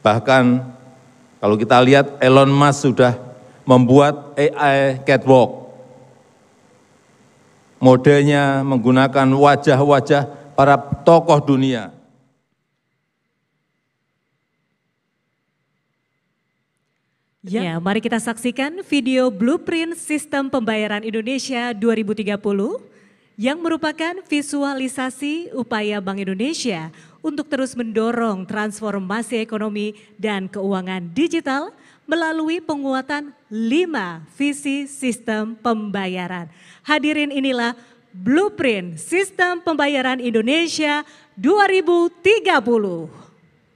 Bahkan kalau kita lihat Elon Musk sudah membuat AI catwalk. Modelnya menggunakan wajah-wajah para tokoh dunia. Ya, mari kita saksikan video Blueprint Sistem Pembayaran Indonesia 2030 yang merupakan visualisasi upaya Bank Indonesia untuk terus mendorong transformasi ekonomi dan keuangan digital melalui penguatan 5 visi sistem pembayaran. Hadirin, inilah Blueprint Sistem Pembayaran Indonesia 2030.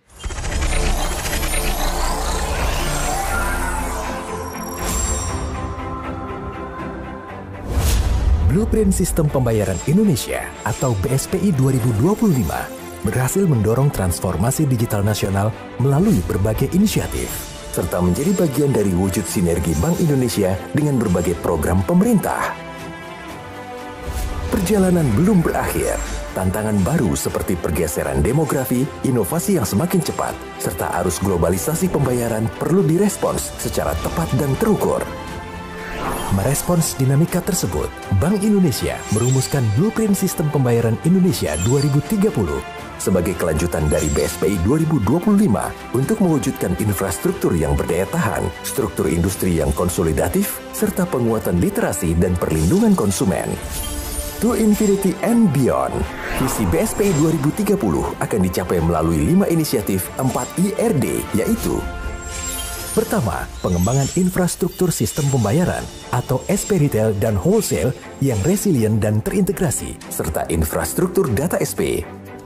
Blueprint Sistem Pembayaran Indonesia atau BSPI 2025 berhasil mendorong transformasi digital nasional melalui berbagai inisiatif, serta menjadi bagian dari wujud sinergi Bank Indonesia dengan berbagai program pemerintah. Perjalanan belum berakhir. Tantangan baru seperti pergeseran demografi, inovasi yang semakin cepat, serta arus globalisasi pembayaran perlu direspons secara tepat dan terukur. Merespons dinamika tersebut, Bank Indonesia merumuskan Blueprint Sistem Pembayaran Indonesia 2030 sebagai kelanjutan dari BSPI 2025 untuk mewujudkan infrastruktur yang berdaya tahan, struktur industri yang konsolidatif, serta penguatan literasi dan perlindungan konsumen. To Infinity and Beyond, visi BSPI 2030 akan dicapai melalui 5 inisiatif 4 IRD, yaitu: pertama, pengembangan infrastruktur sistem pembayaran atau SP Retail dan Wholesale yang resilient dan terintegrasi, serta infrastruktur data SP.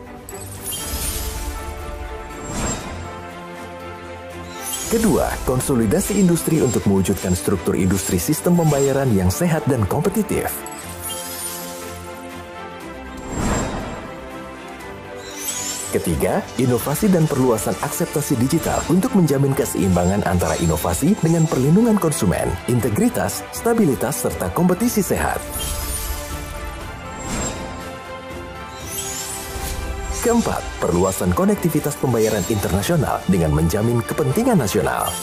Kedua, konsolidasi industri untuk mewujudkan struktur industri sistem pembayaran yang sehat dan kompetitif. Ketiga, inovasi dan perluasan akseptasi digital untuk menjamin keseimbangan antara inovasi dengan perlindungan konsumen, integritas, stabilitas, serta kompetisi sehat. Keempat, perluasan konektivitas pembayaran internasional dengan menjamin kepentingan nasional.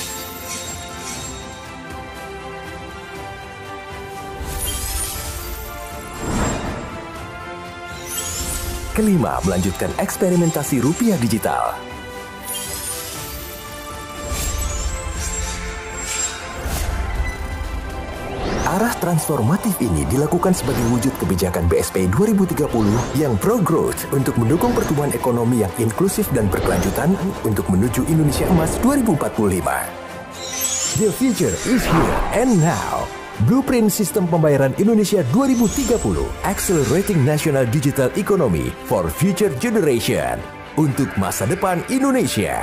Kelima, melanjutkan eksperimentasi rupiah digital. Arah transformatif ini dilakukan sebagai wujud kebijakan BSPI 2030 yang pro-growth untuk mendukung pertumbuhan ekonomi yang inklusif dan berkelanjutan untuk menuju Indonesia Emas 2045. The future is here and now. Blueprint Sistem Pembayaran Indonesia 2030, Accelerating National Digital Economy for Future Generation, untuk masa depan Indonesia.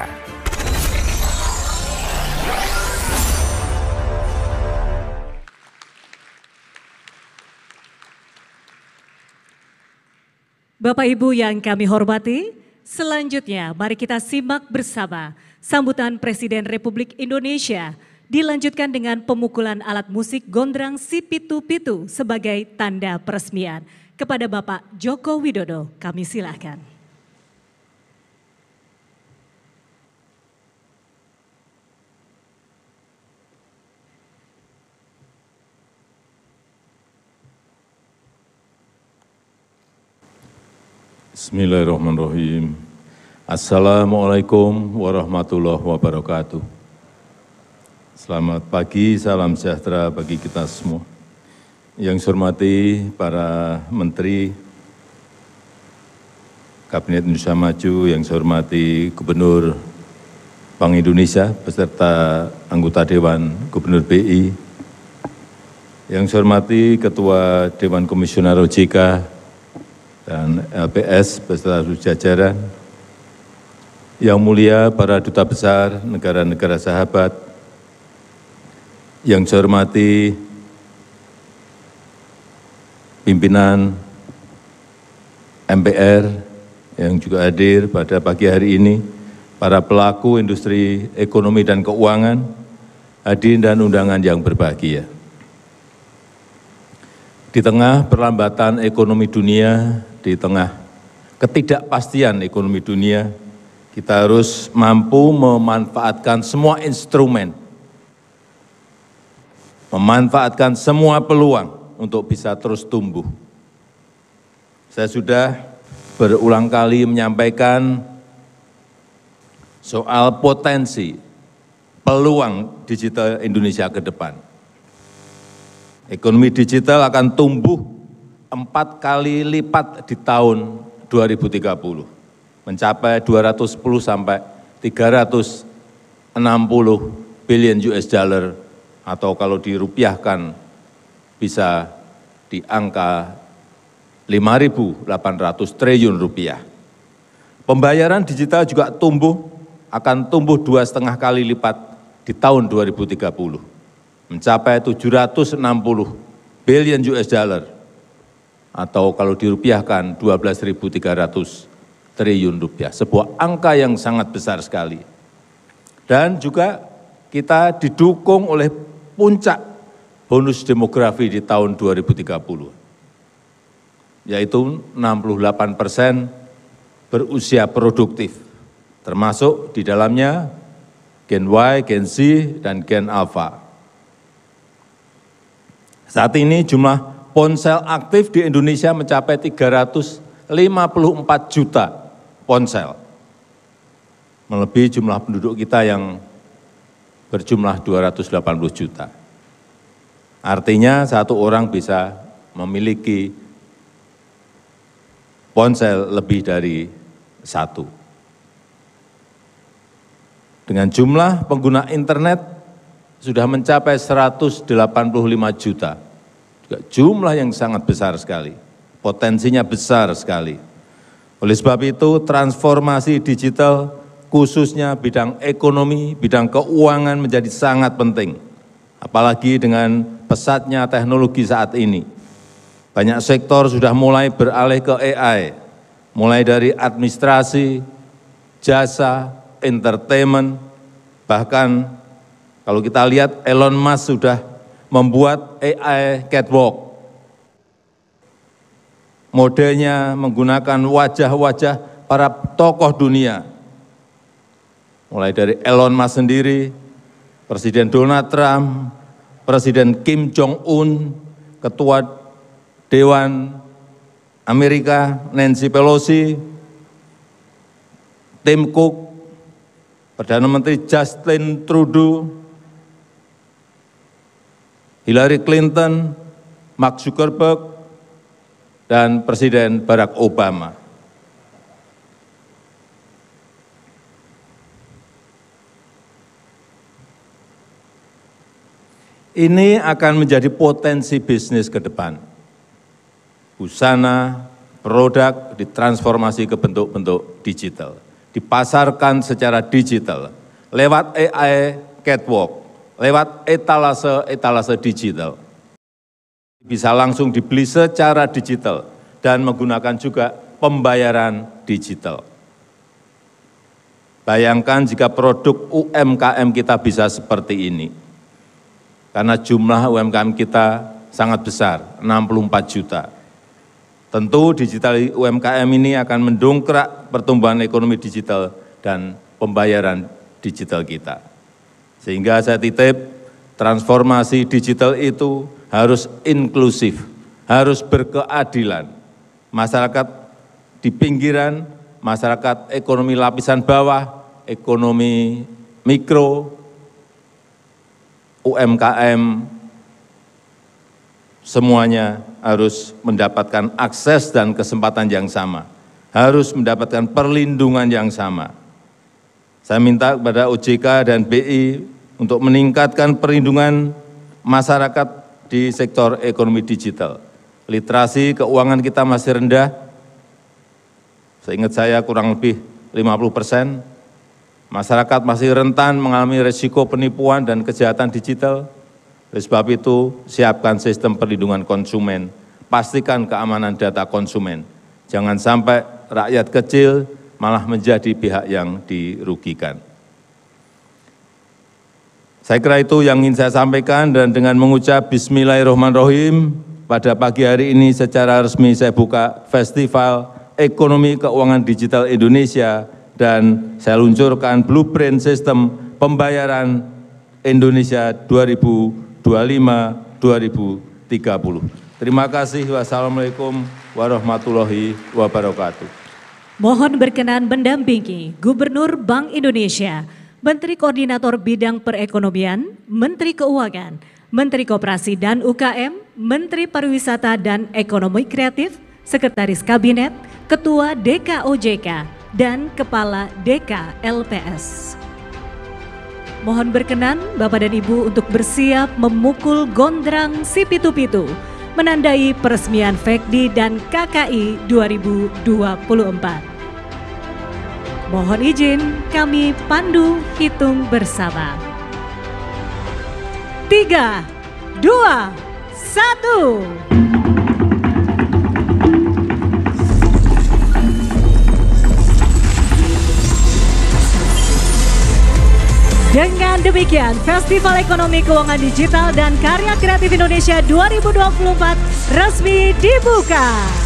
Bapak Ibu yang kami hormati, selanjutnya mari kita simak bersama sambutan Presiden Republik Indonesia dilanjutkan dengan pemukulan alat musik gondrang si pitu-pitu sebagai tanda peresmian. Kepada Bapak Joko Widodo, kami silakan. Bismillahirrahmanirrahim. Assalamualaikum warahmatullahi wabarakatuh. Selamat pagi, salam sejahtera bagi kita semua. Yang saya hormati para Menteri Kabinet Indonesia Maju, yang saya hormati Gubernur Bank Indonesia beserta anggota Dewan Gubernur BI, yang saya hormati Ketua Dewan Komisioner OJK dan LPS beserta seluruh jajaran, yang mulia para duta besar negara-negara sahabat, yang saya hormati pimpinan MPR yang juga hadir pada pagi hari ini, para pelaku industri ekonomi dan keuangan, hadirin dan undangan yang berbahagia. Di tengah perlambatan ekonomi dunia, di tengah ketidakpastian ekonomi dunia, Kita harus mampu memanfaatkan semua instrumen, memanfaatkan semua peluang untuk bisa terus tumbuh. Saya sudah berulang kali menyampaikan soal potensi peluang digital Indonesia ke depan. Ekonomi digital akan tumbuh 4 kali lipat di tahun 2030. Mencapai 210 sampai 360 billion US dollar atau kalau dirupiahkan bisa di angka 5.800 triliun rupiah. Pembayaran digital juga akan tumbuh 2,5 kali lipat di tahun 2030, mencapai 760 billion US dollar atau kalau dirupiahkan 12.300 triliun rupiah, sebuah angka yang sangat besar sekali. Dan juga kita didukung oleh puncak bonus demografi di tahun 2030, yaitu 68% berusia produktif, termasuk di dalamnya Gen Y, Gen Z, dan Gen Alpha. Saat ini jumlah ponsel aktif di Indonesia mencapai 354 juta ponsel, melebihi jumlah penduduk kita yang berjumlah 280 juta. Artinya satu orang bisa memiliki ponsel lebih dari satu. Dengan jumlah pengguna internet sudah mencapai 185 juta. Juga jumlah yang sangat besar sekali, potensinya besar sekali. Oleh sebab itu, transformasi digital khususnya bidang ekonomi, bidang keuangan menjadi sangat penting. Apalagi dengan pesatnya teknologi saat ini. Banyak sektor sudah mulai beralih ke AI, mulai dari administrasi, jasa, entertainment, bahkan kalau kita lihat Elon Musk sudah membuat AI catwalk. Modelnya menggunakan wajah-wajah para tokoh dunia, mulai dari Elon Musk sendiri, Presiden Donald Trump, Presiden Kim Jong-un, Ketua Dewan Amerika Nancy Pelosi, Tim Cook, Perdana Menteri Justin Trudeau, Hillary Clinton, Mark Zuckerberg, dan Presiden Barack Obama. Ini akan menjadi potensi bisnis ke depan. Busana, produk ditransformasi ke bentuk-bentuk digital, dipasarkan secara digital, lewat AI catwalk, lewat etalase digital. Bisa langsung dibeli secara digital dan menggunakan juga pembayaran digital. Bayangkan jika produk UMKM kita bisa seperti ini. Karena jumlah UMKM kita sangat besar, 64 juta. Tentu digital UMKM ini akan mendongkrak pertumbuhan ekonomi digital dan pembayaran digital kita. Sehingga saya titip, transformasi digital itu harus inklusif, harus berkeadilan. Masyarakat di pinggiran, masyarakat ekonomi lapisan bawah, ekonomi mikro, UMKM, semuanya harus mendapatkan akses dan kesempatan yang sama, harus mendapatkan perlindungan yang sama. Saya minta kepada OJK dan BI untuk meningkatkan perlindungan masyarakat di sektor ekonomi digital. Literasi keuangan kita masih rendah, seingat saya kurang lebih 50%. Masyarakat masih rentan mengalami risiko penipuan dan kejahatan digital. Oleh sebab itu, siapkan sistem perlindungan konsumen, pastikan keamanan data konsumen. Jangan sampai rakyat kecil malah menjadi pihak yang dirugikan. Saya kira itu yang ingin saya sampaikan, dan dengan mengucap Bismillahirrahmanirrahim, pada pagi hari ini secara resmi saya buka Festival Ekonomi Keuangan Digital Indonesia dan saya luncurkan blueprint sistem pembayaran Indonesia 2025-2030. Terima kasih. Wassalamualaikum warahmatullahi wabarakatuh. Mohon berkenan mendampingi Gubernur Bank Indonesia, Menteri Koordinator Bidang Perekonomian, Menteri Keuangan, Menteri Koperasi dan UKM, Menteri Pariwisata dan Ekonomi Kreatif, Sekretaris Kabinet, Ketua DKOJK, dan Kepala DKLPS. Mohon berkenan Bapak dan Ibu untuk bersiap memukul gondrang si pitu-pitu, menandai peresmian FEKDI dan KKI 2024. Mohon izin kami pandu hitung bersama. 3, 2, 1. Dengan demikian, Festival Ekonomi Keuangan Digital dan Karya Kreatif Indonesia 2024 resmi dibuka.